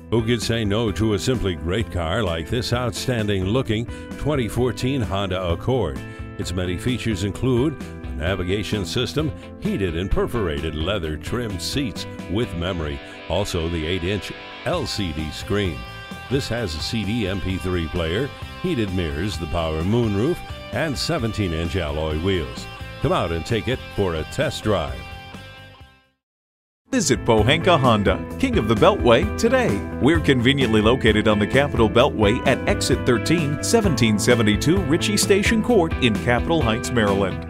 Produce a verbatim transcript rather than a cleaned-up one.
Who could say no to a simply great car like this outstanding looking twenty fourteen Honda Accord? Its many features include a navigation system, heated and perforated leather trimmed seats with memory, also the eight inch L C D screen. This has a C D M P three player, heated mirrors, the power moonroof, and seventeen inch alloy wheels. Come out and take it for a test drive. Visit Pohanka Honda, King of the Beltway, today. We're conveniently located on the Capitol Beltway at Exit thirteen, seventeen seventy-two Ritchie Station Court in Capitol Heights, Maryland.